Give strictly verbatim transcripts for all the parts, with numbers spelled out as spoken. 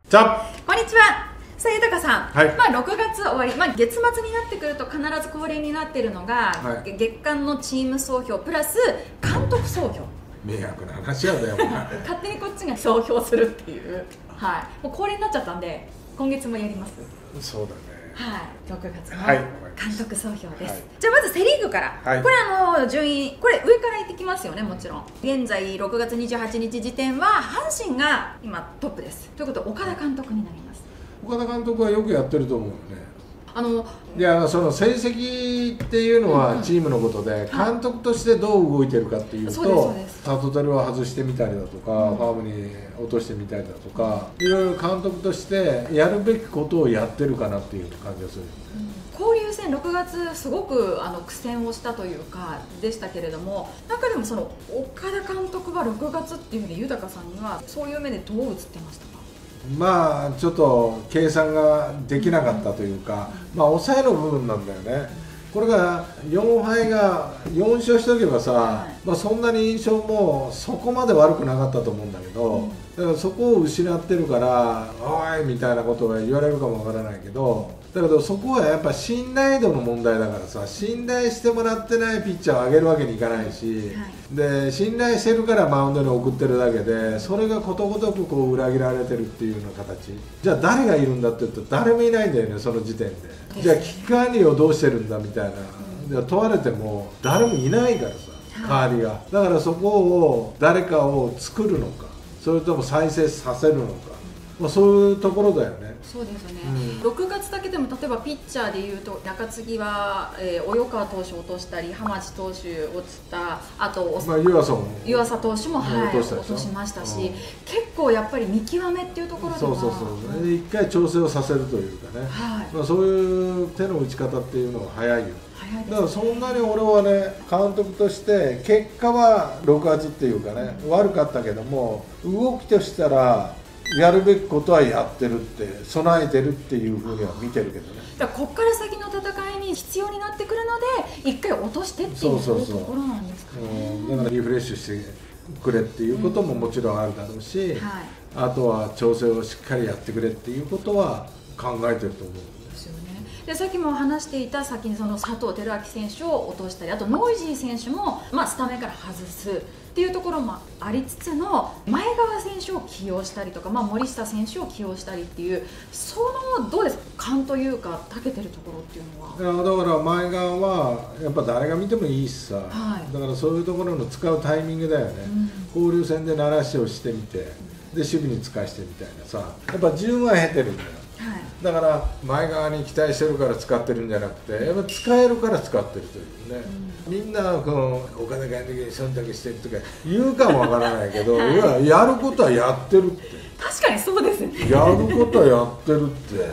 じゃこんにちは。さあ、豊さん、 はい、 まあろくがつ終わり、まあ、月末になってくると必ず恒例になっているのが、はい、月間のチーム総評プラス監督総評。 迷惑な話やだよ勝手にこっちが総評するっていう、はい、もう恒例になっちゃったんで今月もやります。 そうだね、 はい、ろくがつの監督総評です、はい、 はい、 じゃあまずセ・リーグから、はい、これあの順位、これ上からいってきますよね。もちろん現在ろくがつにじゅうはちにち時点は阪神が今トップです。ということは岡田監督になります。 岡田監督はよくやってると思うよね。 あのいや、その成績っていうのはチームのことで、うんうん、監督としてどう動いてるかっていうと、サトテルを外してみたりだとか、うん、ファームに落としてみたりだとか、いろいろ監督としてやるべきことをやってるかなっていう感じがする、 うん、交流戦ろくがつすごくあの苦戦をしたというかでしたけれども、中でもその岡田監督はろくがつっていうふうに豊さんにはそういう目でどう映ってましたか？ まあちょっと計算ができなかったというか、まあ抑えの部分なんだよね。これがよんはいがよん勝しとけばさ、はい、まあそんなに印象もそこまで悪くなかったと思うんだけど、うん、だからそこを失ってるから「おい!」みたいなことが言われるかもわからないけど、だけどそこはやっぱ信頼度の問題だからさ、信頼してもらってないピッチャーを上げるわけにいかないし、はい、で信頼してるからマウンドに送ってるだけで、それがことごとくこう裏切られてるっていうような形。じゃあ誰がいるんだって言うと誰もいないんだよね、その時点で。じゃあ危機管理をどうしてるんだみたいな、じゃあ問われても誰もいないからさ、代わりが。だからそこを誰かを作るのか、それとも再生させるのか、まあ、そういうところだよね。 そうですね、うん、ろくがつだけでも例えばピッチャーでいうと中継ぎは、えー、及川投手を落としたり、浜地投手落ちた、あと、 まあ、湯浅も湯浅投手も、はい、落としましたし、うん、結構やっぱり見極めっていうところでは、 そうそうそう、一回調整をさせるというかね、はい、まあ、そういう手の打ち方っていうのが早いよ。だからそんなに俺はね、監督として結果はろくがつっていうかね、うん、悪かったけども、動きとしたらやるべきことはやってるって、備えてるっていうふうには見てるけどね。 だからここから先の戦いに必要になってくるので、一回落としてっていうところなんですかね。 だからリフレッシュしてくれっていうことももちろんあるだろうし、うん、はい、あとは調整をしっかりやってくれっていうことは考えてると思う。 でさっきも話していた先にその佐藤輝明選手を落としたり、あとノイジー選手も、まあ、スタメンから外すっていうところもありつつの、前川選手を起用したりとか、まあ、森下選手を起用したりっていう、そのどうですか、勘というか長けてるところっていうのは。 いや、だから前川はやっぱ誰が見てもいいしさ、はい、だからそういうところの使うタイミングだよね、うん、交流戦で鳴らしをしてみて、で守備に使わしてみたいなさ、やっぱ順は経てるんだよ。はい、だから前側に期待してるから使ってるんじゃなくて、やっぱ使えるから使ってるというね、うん、みんなこの岡田監督に忖度してるとか言うかもわからないけど、はい、いや、やることはやってるって。 確かにそうですね、 やることはやってるって、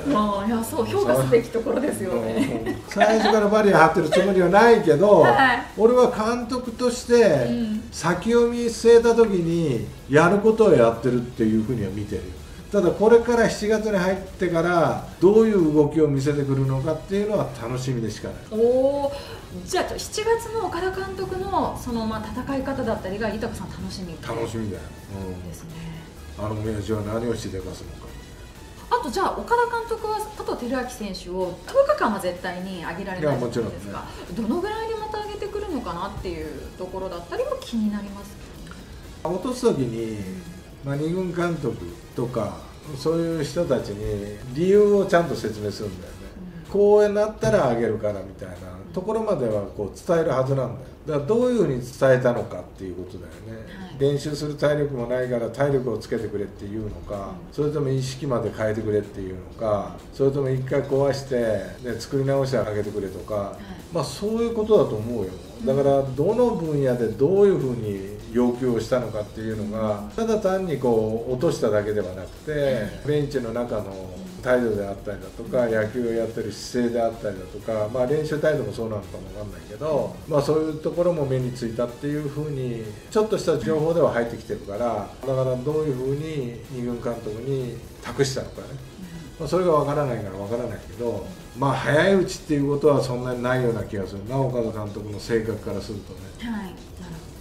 まあ、いや、そう評価すべきところですよね。 最初からバリア張ってるつもりはないけど、はい、俺は監督として先を見据えた時にやることをやってるっていうふうには見てるよ。ただこれからしちがつに入ってからどういう動きを見せてくるのかっていうのは楽しみでしかない。 おー、じゃあしちがつの岡田監督のそのまあ戦い方だったりが豊さん楽しみ楽しみだよ、 うん、ですね。 あの親父は何をしでかすのか。 あとじゃあ岡田監督は佐藤輝明選手をとおかかんは絶対に上げられないじゃないですか、ね、どのぐらいでまた上げてくるのかなっていうところだったりも気になります。 落とす時に、まあ、に軍監督とかそういう人たちに理由をちゃんと説明するんだよね、うん、こうなったらあげるからみたいなところまではこう伝えるはずなんだよ。だからどういうふうに伝えたのかっていうことだよね、はい、練習する体力もないから体力をつけてくれっていうのか、うん、それとも意識まで変えてくれっていうのか、それとも一回壊して、ね、作り直してあげてくれとか、はい、まあそういうことだと思うよ。だからどの分野でどういうふうに要求をしたのかっていうのが、ただ単にこう落としただけではなくて、ベンチの中の態度であったりだとか、野球をやってる姿勢であったりだとか、まあ、練習態度もそうなのかもわかんないけど、まあ、そういうところも目についたっていうふうにちょっとした情報では入ってきてるから、だからどういうふうにに軍監督に託したのかね、まあ、それがわからないからわからないけど、まあ早いうちっていうことはそんなにないような気がするな、岡田監督の性格からするとね。 はい、なるほど。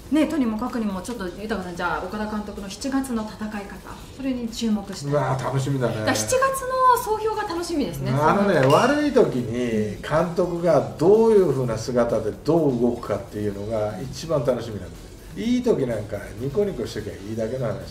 ね、とにもかくにもちょっと豊さん、じゃあ岡田監督のしちがつの戦い方、それに注目して。 うわ楽しみだね。 だしちがつの総評が楽しみですね。 あのね、悪い時に監督がどういうふうな姿でどう動くかっていうのが一番楽しみなんです。いい時なんかニコニコしときゃいいだけの話だから。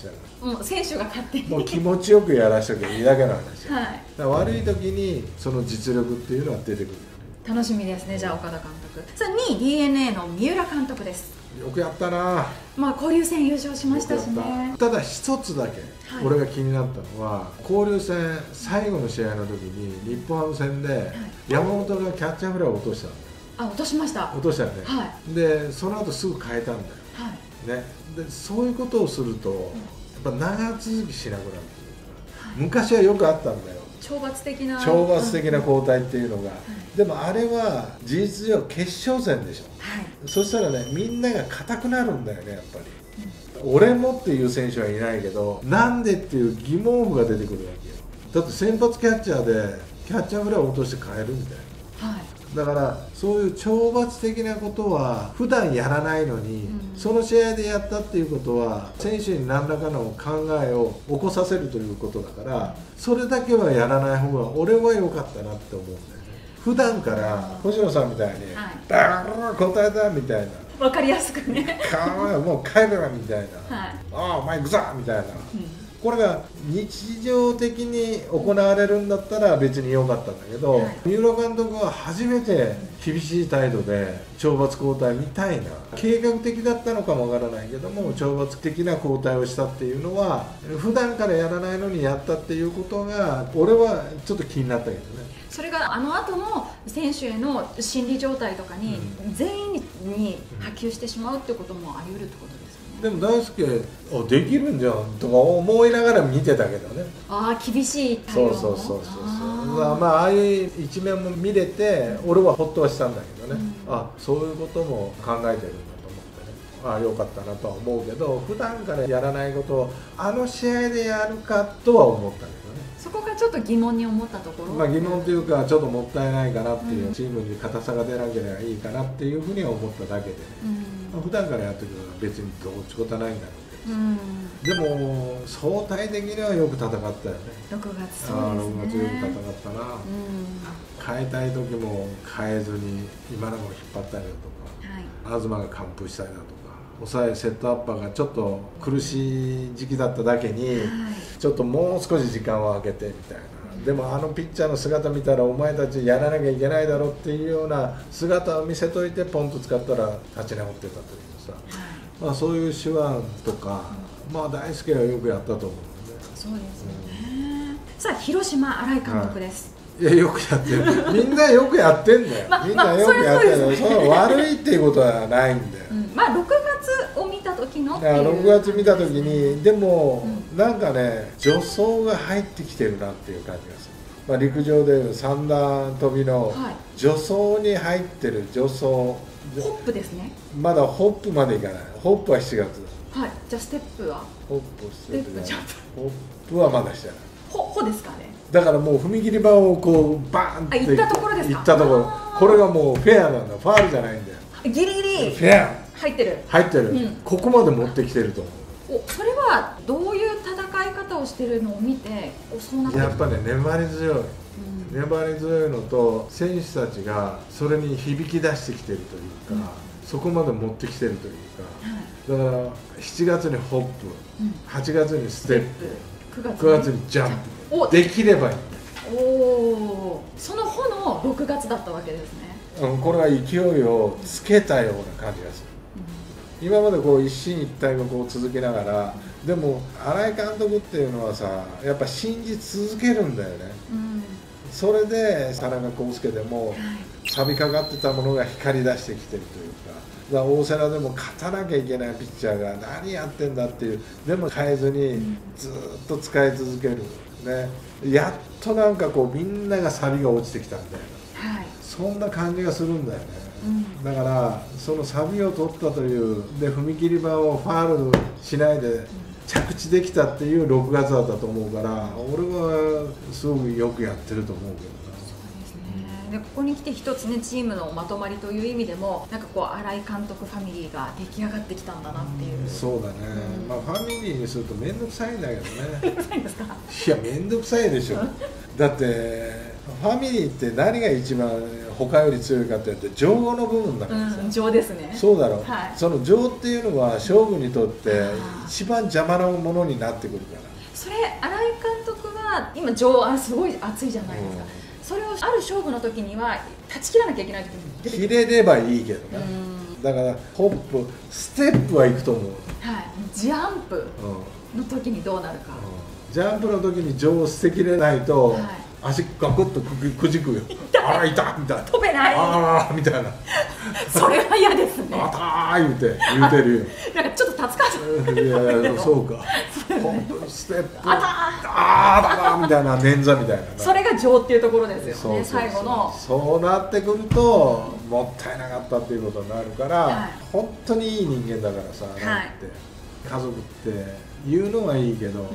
もう選手が勝手にもう気持ちよくやらしときゃいいだけの話だ、 はい、 だから悪い時にその実力っていうのは出てくる。 楽しみですね。じゃあ岡田監督、さあにい ディーエヌエー の三浦監督です。 よくやったな。 まあ交流戦優勝しましたしね。 ただ一つだけ、はい、俺が気になったのは交流戦最後の試合の時に日本ハム戦で山本がキャッチャーフライを落としたんだよ。 あ、落としました。 落としたよね、 はい、 でその後すぐ変えたんだよ、 はい、 ね、でそういうことをすると、やっぱ長続きしなくなるっていうか、はい、昔はよくあったんだよ、 懲罰的な懲罰的な交代っていうのが、うん、でもあれは事実上決勝戦でしょ、はい、そしたらね、みんなが硬くなるんだよね、やっぱり、うん、俺もっていう選手はいないけど、なんでっていう疑問符が出てくるわけよ。だって先発キャッチャーでキャッチャーフライを落として変えるんだよ、はい、だからそういう懲罰的なことは普段やらないのに、うん、その試合でやったっていうことは選手に何らかの考えを起こさせるということだから、それだけはやらない方が俺は良かったなって思うんだよね。普段から星野さんみたいに「バーッ答えた」みたいな、 分かりやすくね 「もう帰るわ」みたいな「はい、ああお前行くぞ」みたいな、うん、これが日常的に行われるんだったら別に良かったんだけど、はい、三浦監督は初めて厳しい態度で懲罰交代みたいな、計画的だったのかもわからないけども懲罰的な交代をしたっていうのは普段からやらないのにやったっていうことが俺はちょっと気になったけどね。 それがあの後の選手への心理状態とかに全員に波及してしまうってこともあり得るってことですかね。 でも大輔あできるんじゃんとか思いながら見てたけどね。 ああ厳しい対応も。 そうそうそうそうそうあまあああいう一面も見れて俺はほっとはしたんだけどね、うん、あそういうことも考えてるんだと思ってね、ああよかったなとは思うけど、普段からやらないことをあの試合でやるかとは思ったけどね。 そこがちょっと疑問に思ったところ、 まあ疑問というかちょっともったいないかなっていう、うん、チームに硬さが出なければいいかなっていうふうには思っただけで、うんまあ、普段からやってるのは別にどうってことはないんだろうけど、うん、でも相対的にはよく戦ったよね。 ろくがつそうですね。 あろくがつよく戦ったな、うん、変えたい時も変えずに今永を引っ張ったりだとか、はい、東が完封したりだとか、抑えセットアッパーがちょっと苦しい時期だっただけに、はい、ちょっともう少し時間を空けてみたいな、でもあのピッチャーの姿見たらお前たちやらなきゃいけないだろっていうような姿を見せといてポンと使ったら立ち直ってたというさ、はい、まあ、そういう手腕とか、まあ、大輔はよくやったと思うので。 そうですよね、うん、さあ広島新井監督です、 はい、いやよくやってるみんなよくやってんだよ、ま、みんなよくやってる、まあ、その悪いっていうことはないんだよ、うん、 まあろくがつを見た時のっていう、 ろくがつ見た時にでも、うん、なんかね助走が入ってきてるなっていう感じがする、まあ、陸上で三段跳びの助走に入ってる助走、ホップですね。 まだホップまでいかない、ホップはしちがつだ。 はい、じゃあステップはホップステップじゃない、ホップはまだしてない。 ほ、ほですかね。 だからもう踏切板をこうバーンって行ったところですか。 行ったところ、これがもうフェアなんだ、ファールじゃないんだよ。 ギリギリフェア入ってる入ってる、うん、ここまで持ってきてると思う。 お、それはどういう戦い方をしてるのを見てそうなってる。 やっぱね粘り強い、うん、粘り強いのと選手たちがそれに響き出してきてるというか、うん、そこまで持ってきてるというか、はい、だからしちがつにホップ、うん、はちがつにステップ、くがつに、くがつにジャンプできればいい。 おお、その穂のろくがつだったわけですね。 うん、これは勢いをつけたような感じがする、うん、今までこう一進一退をこう続けながら、でも新井監督っていうのはさ、やっぱ信じ続けるんだよね、うん、それで田中康介でも錆びかかってたものが光り出してきてるというか、だから大瀬良でも勝たなきゃいけないピッチャーが何やってんだっていう、でも変えずにずっと使い続ける、ね、やっとなんかこうみんなが錆が落ちてきたんだよ、はい、そんな感じがするんだよね、うん、だからその錆を取ったというで踏切板をファールしないで着地できたっていうろくがつだったと思うから、俺はすごくよくやってると思うけどな。 そうですね。 でここに来て一つねチームのまとまりという意味でもなんかこう新井監督ファミリーが出来上がってきたんだなっていう、 うん、そうだね、うん、まあファミリーにすると面倒くさいんだけどね面倒くさいんですか？ いや面倒くさいでしょだってファミリーって何が一番他より強いかって言って情の部分だからさ、 うん、情ですね。 そうだろう、 はい、 その情っていうのは勝負にとって一番邪魔なものになってくるから。 それ新井監督は今情あすごい熱いじゃないですか、うん、それをある勝負の時には断ち切らなきゃいけない時に出てくる。 切れればいいけどね、うん、だからホップステップはいくと思う、 はい、ジャンプの時にどうなるか、 うん、ジャンプの時に情を捨てきれないと、はい、足ガクッとくくじくよあら痛いみたいな飛べないああみたいなそれは嫌ですねあたー言うて言うてるよなんかちょっと立つかいやいやそうか本当にステップあたーあーだだみたいな捻挫みたいなそれが情っていうところですよね。そうそうそう、最後のそうなってくるともったいなかったっていうことになるから、はい、本当にいい人間だからさ、はい、って家族って言うのはいいけど、うん、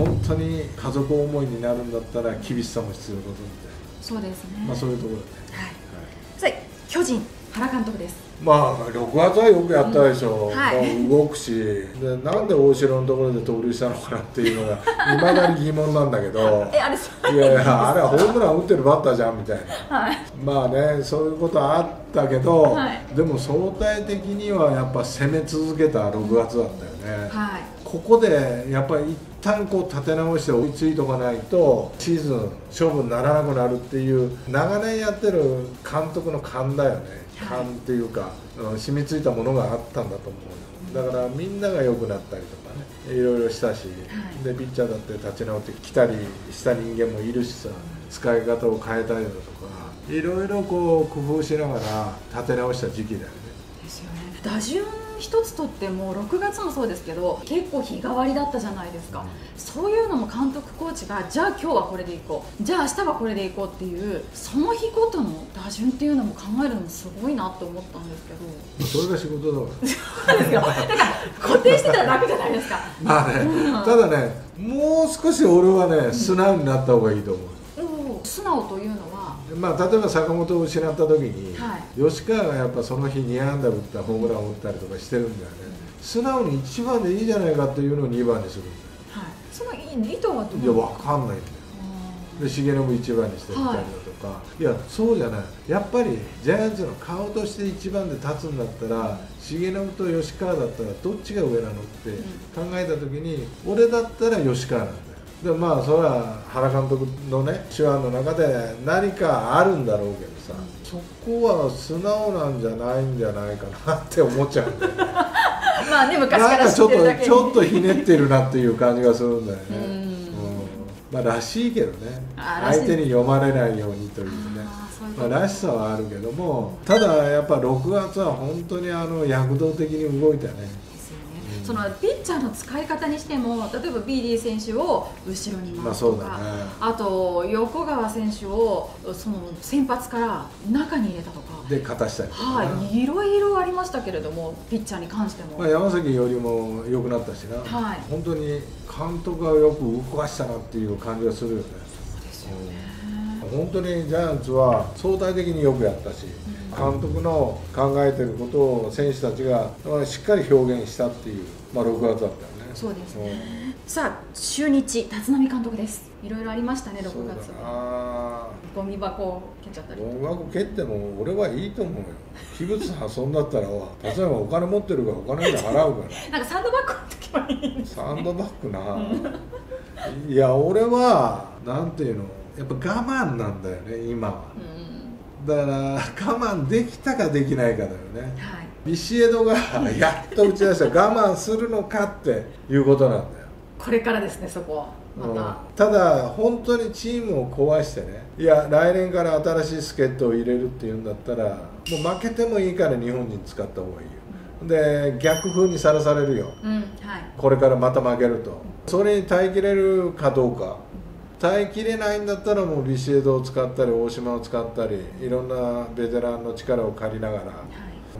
本当に家族思いになるんだったら厳しさも必要だとみたいな。 そうですね。 まあそういうところで、 はいはい、さあ巨人原監督です。 まあろくがつはよくやったでしょ、うんはい、動くしでなんで大城のところで盗塁したのかなっていうのがいまだに疑問なんだけどえあれそういやいやあれはホームラン打ってるバッターじゃんみたいな、はい、まあねそういうことはあったけど、はい、でも相対的にはやっぱ攻め続けたろくがつだったよね、はい、ここでやっぱり一旦こう立て直して追いついとかないとシーズン勝負にならなくなるっていう長年やってる監督の勘だよね。勘っていうか染みついたものがあったんだと思うよ。だからみんなが良くなったりとかねいろいろしたし、はい、でピッチャーだって立ち直ってきたりした人間もいるしさ使い方を変えたりだとかいろいろこう工夫しながら立て直した時期だよね。 ですよね。打順一つとってもろくがつもそうですけど結構日替わりだったじゃないですか、うん、そういうのも監督コーチがじゃあ今日はこれでいこうじゃあ明日はこれでいこうっていうその日ごとの打順っていうのも考えるのもすごいなって思ったんですけどそれが仕事だからそうですよだから固定してたら楽じゃないですかまあね、うん、ただねもう少し俺はね素直になった方がいいと思う、 うん、素直というのはまあ、例えば坂本を失った時に、はい、吉川がやっぱその日に安打打ったホームランを打ったりとかしてるんだよね、うん、素直にいちばんでいいじゃないかっていうのをにばんにするんだよ、 はい、その意図はどう？ いや分かんないんだよで重信いちばんにしてみたりだとか、はい、いやそうじゃないやっぱりジャイアンツの顔としていちばんで立つんだったら重信と吉川だったらどっちが上なのって考えた時に、うん、俺だったら吉川なんだよ。でもまあそれは原監督のね手腕の中で何かあるんだろうけどさ、うん、そこは素直なんじゃないんじゃないかなって思っちゃうんだよねまあね昔から知ってるだけにちょっとちょっとひねってるなっていう感じがするんだよね、うんうんまあ、らしいけどね相手に読まれないようにというねまあ、らしさはあるけどもただやっぱろくがつは本当にあの躍動的に動いたね。 そのピッチャーの使い方にしても例えば ビーディー 選手を後ろに回すとか、まあそうだね、あと横川選手をその先発から中に入れたとかで勝たしたりとか、 はい、いろいろありましたけれどもピッチャーに関しても、 まあ、山崎よりも良くなったしな、はい、本当に監督がよく動かしたなっていう感じがするよね。 そうですよね、 うん、本当にジャイアンツは相対的によくやったし、うん、監督の考えてることを選手たちがしっかり表現したっていう、まあ、ろくがつだったよね。 そうですね、うん、さあ中日立浪監督です。いろいろありましたねろくがつ。ゴミ箱を蹴っちゃったり。ゴミ箱蹴っても俺はいいと思うよ。器物破損だったら例えばお金持ってるからお金で払うからなんかサンドバッグの時はいいんですね。 サンドバッグな、いや俺はなんていうのやっぱ我慢なんだよね今は、うん、だから我慢できたかできないかだよね、はい、ビシエドがやっと打ち出した我慢するのかっていうことなんだよ。 これからですねそこはまた、うん、 ただ本当にチームを壊してねいや来年から新しい助っ人を入れるっていうんだったらもう負けてもいいから日本人使った方がいいよ、うん、で逆風にさらされるよ、うんはい、これからまた負けるとそれに耐えきれるかどうか、耐えきれないんだったらもうビシエドを使ったり大島を使ったりいろんなベテランの力を借りながら、はい、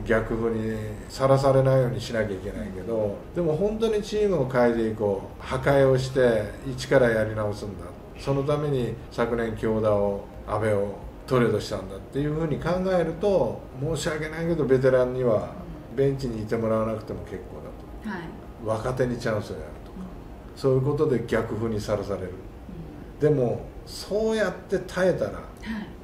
逆風にさらされないようにしなきゃいけないけどでも本当にチームを変えていこう破壊をして一からやり直すんだそのために昨年京田を阿部をトレードしたんだっていうふうに考えると、申し訳ないけどベテランにはベンチにいてもらわなくても結構だと、はい、若手にチャンスをやるとか、うん、そういうことで逆風にさらされる、うん、でもそうやって耐えたら、はい、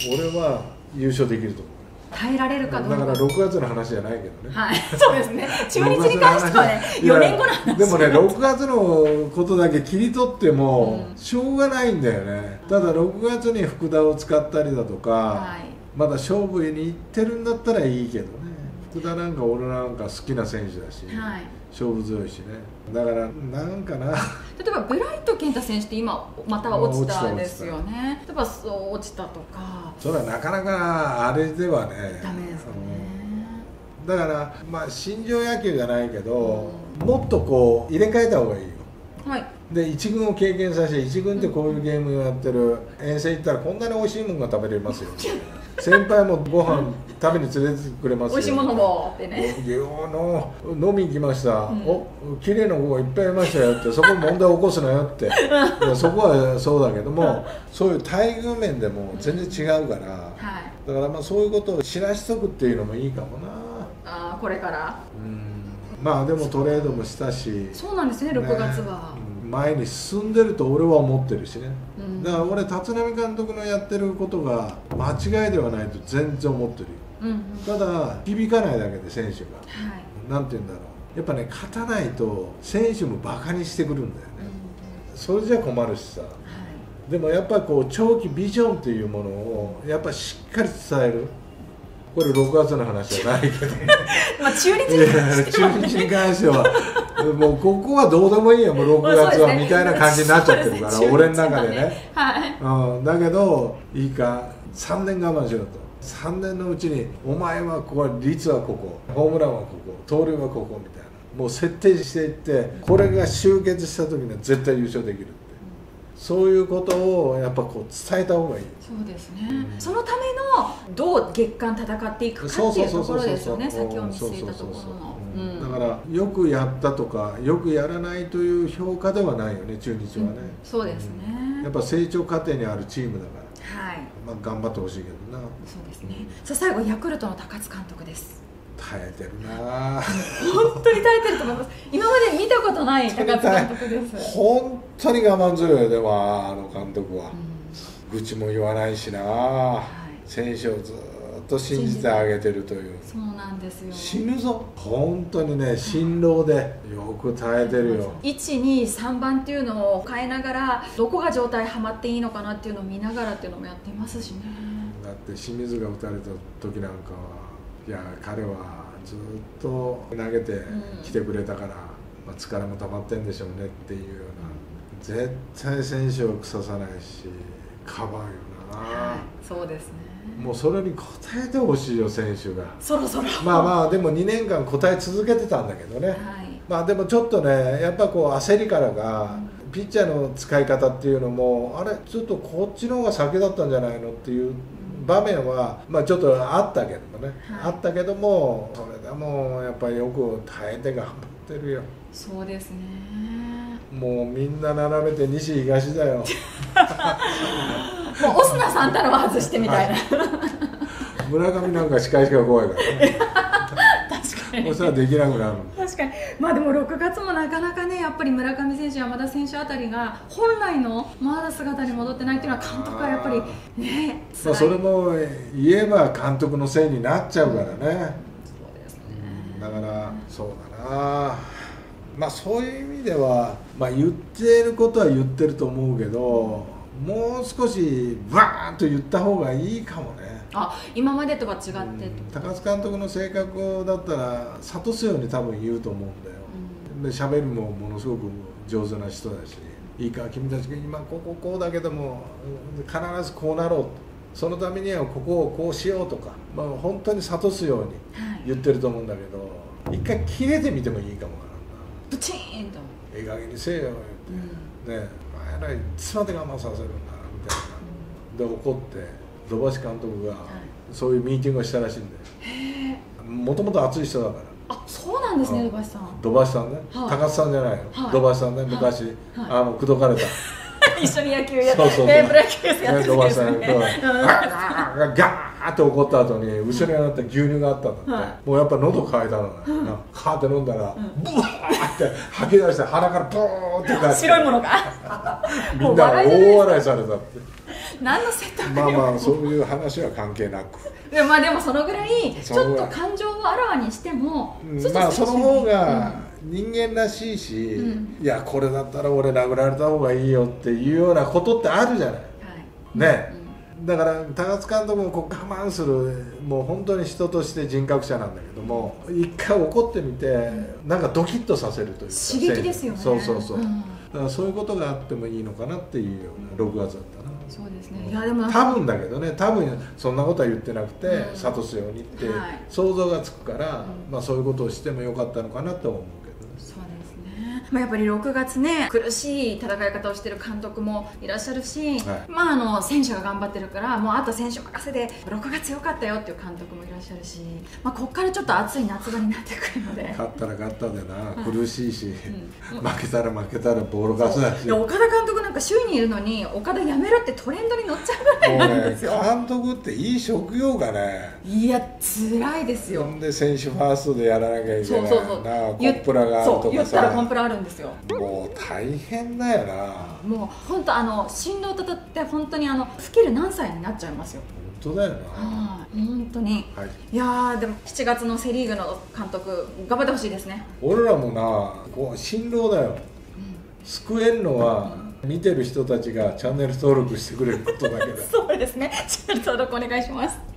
俺は優勝できると思う。 耐えられるかどうか。 だからろくがつの話じゃないけどね。 はい、そうですね。中日に関してはね、よねんごの話。 でもね、ろくがつのことだけ切り取ってもしょうがないんだよね。ただろくがつに福田を使ったりだとか、はい、まだ勝負に行ってるんだったらいいけどね。福田なんか俺なんか好きな選手だし、はい、勝負強いしね。だからなんかな。 例えばブライト健太選手って今また落ちたんですよね。例えばそう落ちたとか。 それはなかなかあれではね。 ダメですかね。 だからまあ新庄野球じゃないけど、うん、もっとこう入れ替えた方がいいよ。はい。でいち軍を経験させて、いち軍ってこういうゲームをやってる、遠征行ったらこんなに美味しいものが食べれますよ。先輩もご飯食べに連れてってくれますよ。 美味しいものもってね。 の飲み行きました。うん、お綺麗な子がいっぱいいましたよって、そこ問題起こすなよって。そこはそうだけども、そういう待遇面でも全然違うから、うん、はい、だからまあそういうことを知らしとくっていうのもいいかもな。 ああ、これから。 うん。まあでもトレードもしたし。 そうなんですね、ろくがつは。 ね、前に進んでると俺は思ってるしね、うん、だから俺立浪監督のやってることが間違いではないと全然思ってるよ、うんうん、ただ響かないだけで選手が、はい、なんて言うんだろう、やっぱね勝たないと選手もバカにしてくるんだよね、うん、それじゃ困るしさ、はい、でもやっぱこう長期ビジョンっていうものをやっぱしっかり伝える。これろくがつの話じゃないけどまあ中日に関しては、 ね、中日に関してはもうここはどうでもいいよ、もうろくがつはみたいな感じになっちゃってるから、俺の中でね、はい、うん、だけどいいかさんねん我慢しろと、さんねんのうちにお前はここ、率はここ、ホームランはここ、盗塁はここみたいな、もう設定していって、これが集結した時には絶対優勝できるって、そういうことをやっぱこう伝えた方がいい。 そうですね、うん、そのためのどう月間戦っていくかっていうところですよね、先を見据えたところの。 だからよくやったとかよくやらないという評価ではないよね、中日はね、うん、 そうですね、 うん、やっぱ成長過程にあるチームだから、はい、まあ、頑張ってほしいけどな。 そうですね、うん、さあ最後ヤクルトの高津監督です。 耐えてるな本当に耐えてると思います。今まで見たことない高津監督です。 本当に我慢強いよ、でもあの監督は、うん、愚痴も言わないしな、はい、選手をずっと信じてあげてるという。 そうなんですよ。 死ぬぞ、本当にね、辛労でよく耐えてるよ。 いち、に、さんばんっていうのを変えながら、どこが状態はまっていいのかなっていうのを見ながらっていうのもやっていますしね。 だって清水が打たれた時なんかは、いや彼はずっと投げてきてくれたから、うん、まあ、疲れも溜まってんでしょうねっていうような、絶対選手を腐さないしかばうよな、はい、そうですね。もうそれに応えてほしいよ、選手が。 そろそろまあまあでもにねんかん応え続けてたんだけどね、はい、まあでもちょっとね、やっぱこう焦りからが、うん、ピッチャーの使い方っていうのも、あれちょっとこっちの方が先だったんじゃないのっていう場面は、まあ、ちょっとあったけどもね、はい、あったけども、それでもやっぱりよく耐えて頑張ってるよ。 そうですね、 もうみんな並べて西東だよもうオスナさんたのは外してみたいな、はい、 村上なんか司会しか怖いからね確かにそしたらできなくなる。 確かに、まあでもろくがつもなかなかね、やっぱり村上選手、山田選手あたりが本来のまだ姿に戻ってないっていうのは、監督はやっぱりね、 まあ、それも言えば監督のせいになっちゃうからね、うん、そうですね、だからそうだな、まあそういう意味では、まあ、言ってることは言ってると思うけど、もう少しバーンと言った方がいいかもね。 あ、今までとは違って、うん、 高津監督の性格だったら諭すように多分言うと思うんだよ、うん、で喋るもものすごく上手な人だし、いいか君たちが今こここうだけども必ずこうなろうと、そのためにはここをこうしようとか、まあ、本当に諭すように言ってると思うんだけど、はい、一回切れてみてもいいかもわからんな。 プチーンとええ加減にせえよって、うん、ねえ、前らいつまで我慢させるんだみたいな、うん、で怒って土橋監督がそういうミーティングをしたらしいんだよ。もともと熱い人だから。 あ、そうなんですね、土橋さん。 土橋さんね、はい、高津さんじゃないよ、はい、土橋さんね、昔、はい、あの口説かれた一緒に野球やって、 そうそうそうね、プロ野球やってる飛ばさんですね。 れるとガーッと怒った後に後ろにあった牛乳があったんだって、もうやっぱ喉乾いたのね、カーって飲んだらブワーって吐き出して鼻からブーって出して白いものがみんな大笑いされたって。 何の説得まあまあそういう話は関係なくでもまあでもそのぐらいちょっと感情をあらわにしても、 まあその方が人間らしいし、うん、いやこれだったら俺殴られた方がいいよっていうようなことってあるじゃない、はい、ね、うん、だから高津監督もこう我慢するもう本当に人として人格者なんだけども、一回怒ってみて、うん、なんかドキッとさせるというか刺激ですよね。 そうそうそう、うん、だからそういうことがあってもいいのかなっていうようなろくがつだったな。 そうですね。いやでも多分だけどね、多分そんなことは言ってなくて、うん、諭すようにって想像がつくから、うん、まあそういうことをしてもよかったのかなと思うけどね。 そうですね。まあやっぱりろくがつね、苦しい戦い方をしている監督もいらっしゃるし、はい、まああの選手が頑張ってるからもうあと選手任せでろくがつ良かったよっていう監督もいらっしゃるし、まあここからちょっと暑い夏場になってくるので。 勝ったら勝ったでな、苦しいし、うん、負けたら負けたらボールガスだし。 岡田監督なんか首位にいるのに岡田やめろってトレンドに乗っちゃうぐらいなんですよ。 ね、監督っていい職業がね。 いや辛いですよ。 ほんで選手ファーストでやらなきゃいけない。 そうそうそう。 なコンプラがあるとかさ。 そう言ったらコンプラあるんですよ。 もう大変だよな。 もう本当あの振動たたって本当にあの老ける何歳になっちゃいますよ。 本当だよな。 あ本当に。はい、いやーでもしちがつのセ・リーグの監督頑張ってほしいですね。 俺らもなこう振動だよ。うん、救えるのは、うん、見てる人たちがチャンネル登録してくれることだけだ。 そうですね。チャンネル登録お願いします。